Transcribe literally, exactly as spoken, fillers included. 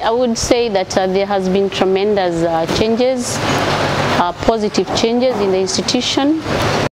I would say that uh, there has been tremendous uh, changes, uh, positive changes in the institution.